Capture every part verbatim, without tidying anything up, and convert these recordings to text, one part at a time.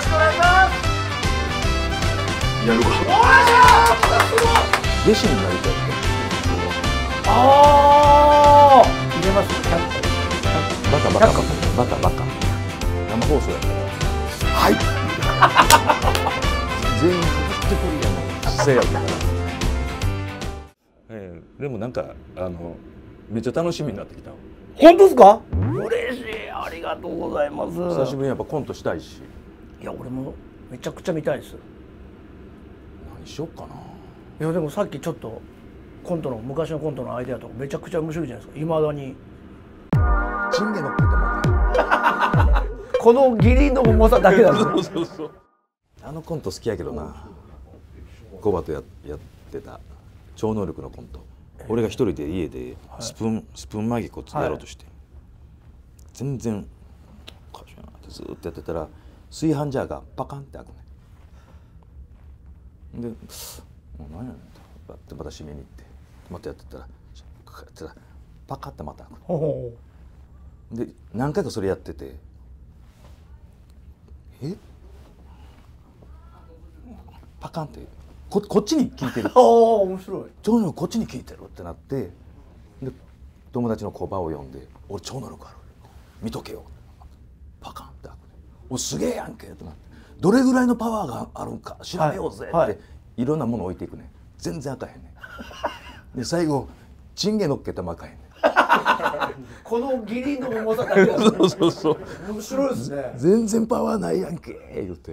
しくお願いします。 やるわ。弟子になりたいって。 ああ入れます。 バカバカバカバカバカ生放送やったからはい全員かかってくるやの姿勢やったから、えー、でもなんかあのめっちゃ楽しみになってきた。 本当ですか？嬉しい、ありがとうございます。 久しぶりにやっぱコントしたいし。 いや俺もめちゃくちゃ見たいです。 何しよっかな。 いやでもさっきちょっとコントの昔のコントのアイデアとかめちゃくちゃ面白いじゃないですか。いまだにチンゲのっけてもこの義理の重さだけだね。 そうそうそう。あのコント好きやけどな。コバと や, やってた超能力のコント、えー、俺が一人で家でスプーン、はい、スプーン曲げこつやろうとして、はい、全然おかしいなってずっとやってたら炊飯ジャーがパカンって開くね。でもう何やねんとバッてまた閉めに行ってまたやってたらパカッてまた開く。で何回かそれやっててえパカンってこ, こっちに効いてる。 ああ面白い。 超能力こっちに効いてるってなって、で友達のコバを呼んで「俺超能力ある見とけよ」パカンって開くね。おすげえやんけってなってどれぐらいのパワーがあるんか調べようぜって、はいはい、いろんなもの置いていくね。全然開かへんねで最後チンゲ乗っけても開かへんねこの義理の重さだけだね。 そうそうそう面白いですね。 全然パワーないやんけ言って。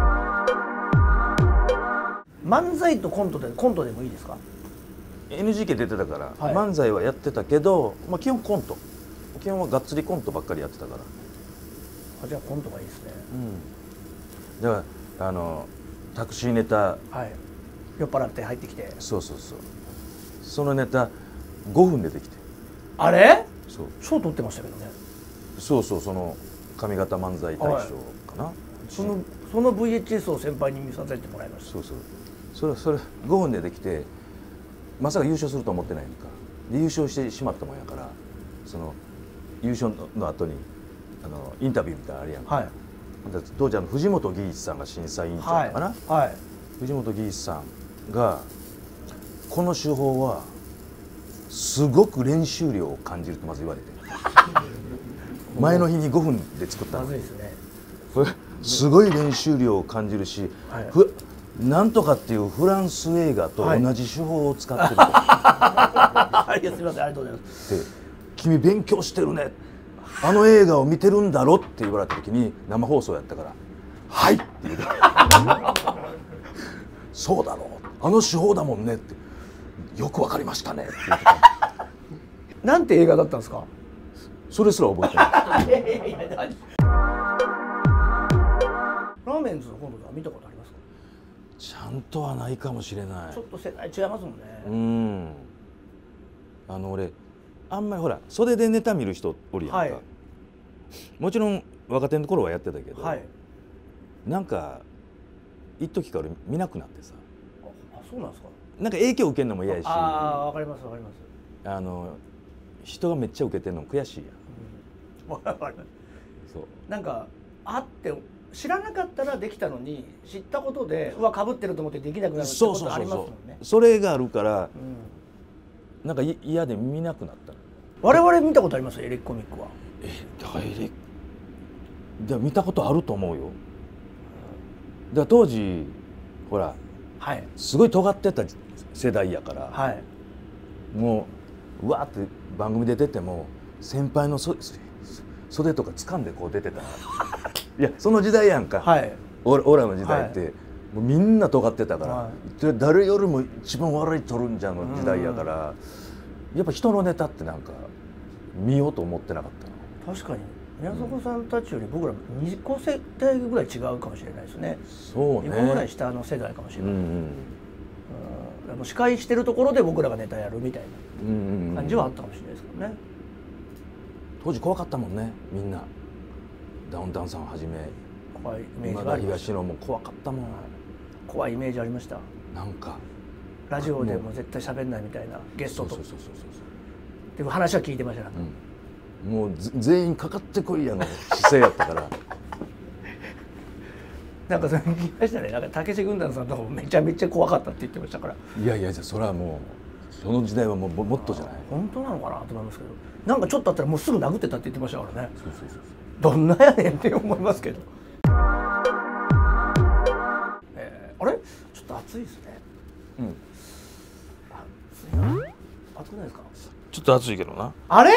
漫才とコントでコントでもいいですか？ エヌジーケー 出てたから、はい、漫才はやってたけど、まあ、基本コント基本はがっつりコントばっかりやってたから。 あじゃあコントがいいですね。 うん、だからあのタクシーネタ、 はい、酔っ払って入ってきてそうそうそうそのネタごふんでできてあれそう賞取ってましたけどね。 そうそうその上方漫才大賞かな、はい、 そのその ブイエイチエス を先輩に見させてもらいました。 そうそうそれそれごふんでできてまさか優勝すると思ってないのかで優勝してしまったもんやからその優勝の後にあのインタビューみたいなのあるやんか、はい、当時あの藤本義一さんが審査委員長だったかな、はいはい、藤本義一さんがこの手法はすごく練習量を感じるとまず言われて前の日にごふんで作ったのにこれすごい練習量を感じるし、はい、ふなんとかっていうフランス映画と同じ手法を使ってると、 はい、いやすみませんありがとうございますで君勉強してるねあの映画を見てるんだろって言われた時に生放送やったから「はい」って言うそうだろうあの手法だもんねってよくわかりましたねって言ってたなんて映画だったんですか？ それすら覚えてないラーメンズのコントでは見たことありますか？ ちゃんとはないかもしれない。 ちょっと世代違いますもんね。 うんあの俺あんまりほら袖でネタ見る人おるやんか、はい、もちろん若手の頃はやってたけど、はい、なんか一時から見なくなってさ。 あ、そうなんですか。 なんか影響受けるのも嫌やし。 ああ、わかりますわかります。 あの人がめっちゃ受けてるの悔しいやん。 わかる。そう。なんかあって知らなかったらできたのに知ったことでうわ被ってると思ってできなくなるってことありますもんね。 それがあるから、うん、なんか嫌で見なくなったの。 我々見たことありますエレコミックは。 え、ダイレで見たことあると思うよ。だから当時ほら、はい、すごい尖ってた世代やから、はい、もううわーって番組で出ても先輩のそ袖とか掴んでこう出てたいやその時代やんか、はい、俺らの時代って、はい、もうみんな尖ってたから、はい、誰よりも一番笑い取るんじゃんの時代やから、やっぱ人のネタってなんか見ようと思ってなかったな。 確かに宮迫さんたちより僕らにこ世代ぐらい違うかもしれないですね。 そうね。 にこぐらい下の世代かもしれない。うんうん、司会してるところで僕らがネタやるみたいな感じはあったかもしれないですけどね。 当時怖かったもんねみんな。ダウンタウンさんはじめ怖いイメージがありました。 東野も怖かったもん。 怖いイメージありました。 なんかラジオでも絶対喋んないみたいなゲストとっていう話は聞いてましたね。 うん、もう全員かかってこいやの姿勢やったからなんかそれ聞きましたね。なんかたけし軍団さんとかもめちゃめちゃ怖かったって言ってましたから。 いやいや、じゃそれはもうその時代はもうもっとじゃない。 本当なのかなと思いますけど、なんかちょっとあったらもうすぐ殴ってたって言ってましたからね。 そうそうそうそう。 どんなやねんって思いますけど。えー、あれちょっと暑いですね。 うん。 暑いな。暑くないですか。 ちょっと暑いけどな。 あれ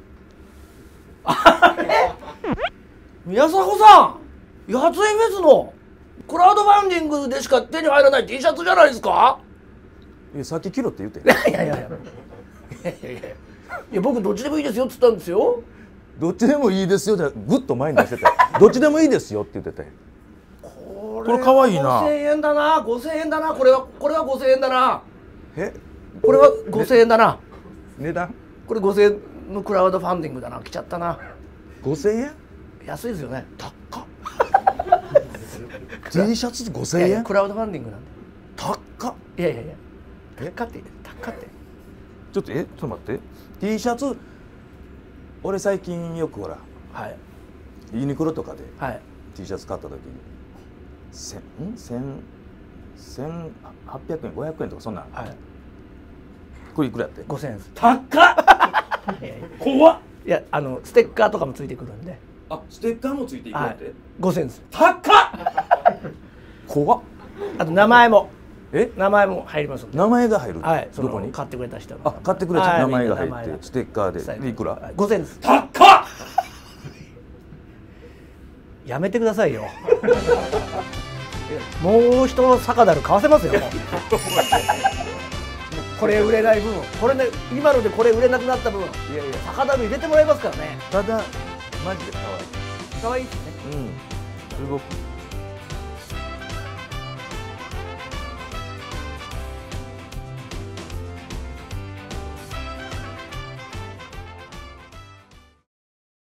あれ宮迫さん、やついフェスのクラウドファンディングでしか手に入らない T シャツじゃないですか。 いや、さっき着ろって言って。 いやいやいやいやいやいやいや、僕どっちでもいいですよって言ったんですよ。 どっちでもいいですよじゃぐっと前に出してた。どっちでもいいですよって言ってたよ。 これ可愛いな。 ごせんえんだな、ごせんえんだな、これはこれはごせんえんだな。 え、これはごせんえんだな。 値段？ これごせんえんのクラウドファンディングだな。来ちゃったな。 ごせんえん？ 安いですよね。 高っ。T シャツごせんえん？ クラウドファンディングなんで。 高っ。 いやいやいや。高って高って。 ちょっとえ、ちょっと待って。T シャツ、俺最近よくほら、 はい、 ユニクロとかで、 はい、 T シャツ買った時に千千千八百円五百円とかそんなん。はい、これいくらやって？ 五千円です。 高っ。怖っ。 いや、あのステッカーとかもついてくるんで。 あ、ステッカーもついていくって？ 五千円です。 高っ。怖っ。 あと名前も。 え？ 名前も入ります。 名前が入る。 はい。 どこに？ 買ってくれた人の。 あ、買ってくれた名前が入ってステッカーでいくら？ 五千円です。 高っ。 やめてくださいよ。もう一酒樽買わせますよ。これ売れない分、これね、今のでこれ売れなくなった分、いやいや酒樽入れてもらいますからね。 ただマジで可愛い。 可愛いですね。 うん。すごく。